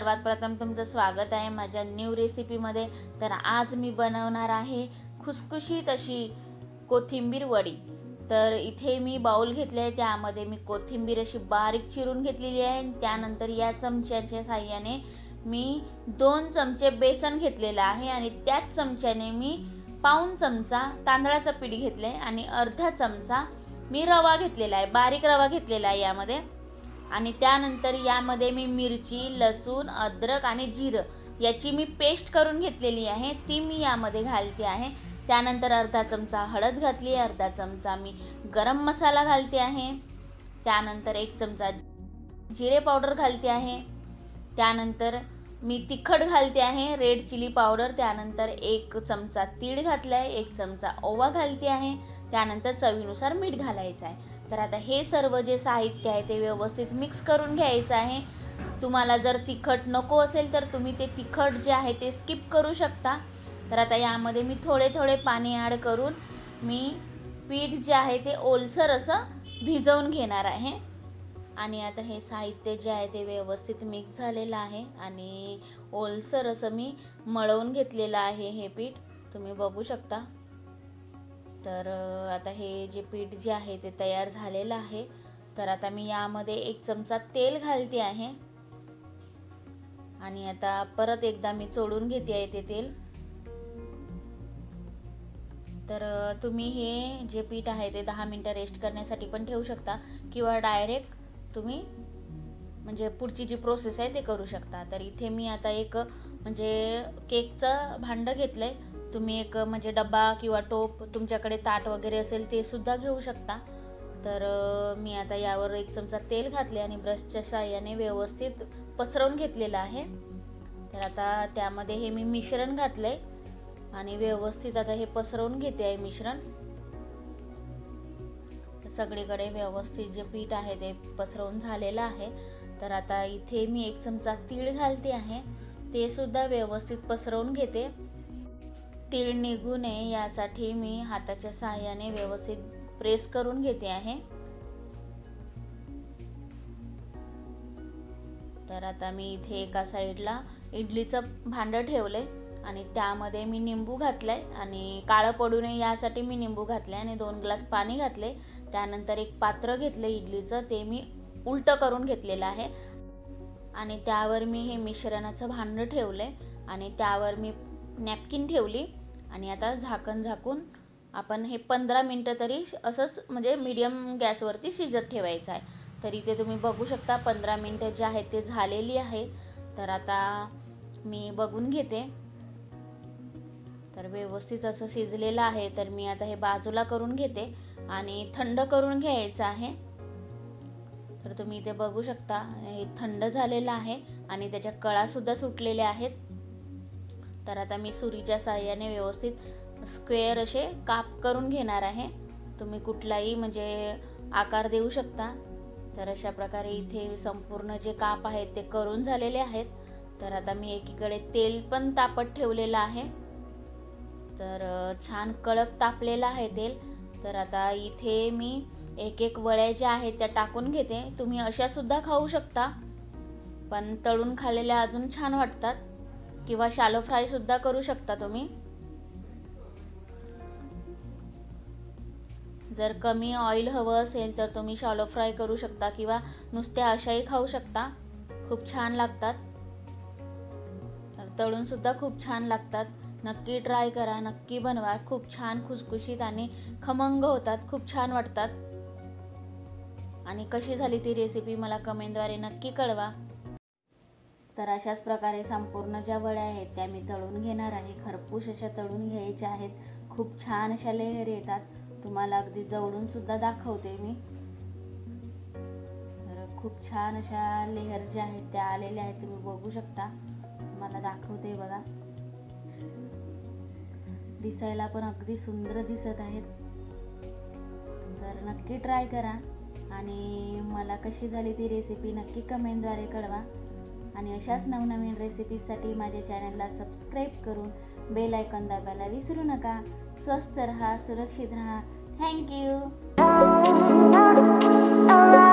सर्वात प्रथम तुमचं स्वागत आहे माझ्या न्यू रेसिपीमध्ये। तर आज मी बनवणार आहे खुसखुशीत अशी कोथिंबीर वडी। तर इथे मी बाउल घेतले आहे, त्यामध्ये मी कोथिंबीर अशी बारीक चिरून घेतलेली आहे। त्यानंतर या चमच्याच्या साहाय्याने मी 2 चमचे बेसन घेतलेला आहे आणि त्याच चमच्याने मी पाऊण चमचा तांदळाचं पीठ घेतले आणि अर्धा चमचा मी रवा घेतलेला आहे, बारीक रवा घेतलेला आहे यामध्ये। आणि त्यानंतर यामध्ये मी मिरची, लसूण, अद्रक आणि जिरं याची मी पेस्ट करून घेतलेली आहे, ती मी यामध्ये घालते आहे। त्यानंतर अर्धा चमचा हळद घातली, अर्धा चमचा मी गरम मसाला घालते आहे। त्यानंतर 1 चमचा जिरे पावडर घालते आहे। त्यानंतर मी तिखट घालते आहे, रेड चिली पावडर। त्यानंतर 1 चमचा तीळ घातला आहे, 1 चमचा ओवा घालते आहे। त्यानंतर चवीनुसार मीठ घालायचं आहे। तर आता हे सर्व जे साहित्य आहे ते व्यवस्थित मिक्स करून घ्यायचं आहे। तुम्हाला जर तिखट नको असेल तर तुम्ही ते तिखट जे आहे ते स्किप करू शकता। तर आता यामध्ये मी थोडे थोडे पाणी ॲड करून मी पीठ जे आहे ते ओलसर असं भिजवून घेणार आहे। आणि आता हे साहित्य जे आहे ते व्यवस्थित मिक्स झालेलं आहे आणि ओलसर असं मी मळवून घेतलेलं आहे हे पीठ, तुम्ही बघू शकता। तर आता हे जे पीठ जे आहे ते तयार झालेलं आहे। तर आता मी यामध्ये 1 चमचा तेल घालते आहे आणि आता परत एकदा मी चोळून घेते आहे ते तेल। तर तुम्ही हे जे पीठ आहे ते 10 मिनिटं रेस्ट करण्यासाठी पण ठेवू शकता किंवा डायरेक्ट तुम्ही म्हणजे पुढची जी प्रोसेस आहे ते करू शकता। तर इथे मी आता एक म्हणजे केकचं भांडं घेतलंय, तुम्ही एक म्हणजे डब्बा किंवा टोप, तुमच्याकडे ताट वगैरे असेल ते सुद्धा घेऊ शकता। तर मी आता यावर 1 चमचा तेल घातले आणि ब्रशच्या साहाय्याने व्यवस्थित पसरवून घेतलेलं आहे। तर आता त्यामध्ये हे मी मिश्रण घातलंय आणि व्यवस्थित आता हे पसरवून घेते आहे मिश्रण। सगळीकडे व्यवस्थित जे पीठ आहे ते पसरवून झालेलं आहे। तर आता इथे मी 1 चमचा तीळ घालते आहे, ते सुद्धा व्यवस्थित पसरवून घेते। तीळ निघू नये यासाठी मी हाताच्या साहाय्याने व्यवस्थित प्रेस करून घेते आहे। तर आता मी इथे एका साईडला इडलीचं भांडं ठेवलंय आणि त्यामध्ये मी निंबू घातलाय आणि काळं पडू नये यासाठी मी निंबू घातले आणि 2 ग्लास पाणी घातले। त्यानंतर एक पात्र घेतलं इडलीचं, ते मी उलटं करून घेतलेलं आहे आणि त्यावर मी हे मिश्रणाचं भांडं ठेवलंय आणि त्यावर मी नॅपकिन ठेवली आणि आता झाकण झाकून आपण हे 15 मिनिटं तरी असंच म्हणजे मीडियम गॅसवरती शिजत ठेवायचं आहे। तर इथे तुम्ही बघू शकता 15 मिनिटं जे आहेत ते झालेली आहे। तर आता मी बघून घेते, तर व्यवस्थित असं शिजलेलं आहे। तर मी आता हे बाजूला करून घेते आणि थंड करून घ्यायचं आहे। तर तुम्ही इथे बघू शकता हे थंड झालेलं आहे आणि त्याच्या कळा सुद्धा सुटलेल्या आहेत। तर आता मी सुरीच्या साहाय्याने व्यवस्थित स्क्वेअर असे काप करून घेणार आहे, तुम्ही कुठलाही म्हणजे आकार देऊ शकता। तर अशा प्रकारे इथे संपूर्ण जे काप आहेत ते करून झालेले आहेत। तर आता मी एकीकडे तेल पण तापत ठेवलेलं आहे, तर छान कडक तापलेलं आहे तेल। तर आता इथे मी एक वड्या ज्या आहेत त्या टाकून घेते, तुम्ही अशा सुद्धा खाऊ शकता पण तळून खाल्लेल्या अजून छान वाटतात किंवा शॅलो फ्राय सुद्धा करू शकता तुम्ही। जर कमी ऑइल हवं असेल तर तुम्ही शॅलो फ्राय करू शकता किंवा नुसत्या अशाही खाऊ शकता, खूप छान लागतात। तळून सुद्धा खूप छान लागतात, नक्की ट्राय करा, नक्की बनवा, खूप छान खुसखुशीत आणि खमंग होतात, खूप छान वाटतात। आणि कशी झाली ती रेसिपी मला कमेंटद्वारे नक्की कळवा। तर अशाच प्रकारे संपूर्ण ज्या वड्या आहेत त्या मी तळून घेणार आहे, खरपूस अशा तळून घ्यायच्या आहेत, खूप छान अशा लेयर येतात। तुम्हाला अगदी जवळून सुद्धा दाखवते मी। तर खूप छान अशा लेयर ज्या आहेत त्या आलेल्या आहेत, तुम्ही बघू शकता, मला दाखवते बघा, दिसायला पण अगदी सुंदर दिसत आहेत। तर नक्की ट्राय करा आणि मला कशी झाली ती रेसिपी नक्की कमेंटद्वारे कळवा। आणि अशाच नवनवीन रेसिपीजसाठी माझ्या चॅनलला सबस्क्राईब करून बेल आयकॉन दाबायला विसरू नका। स्वस्थ रहा, सुरक्षित रहा। थँक्यू।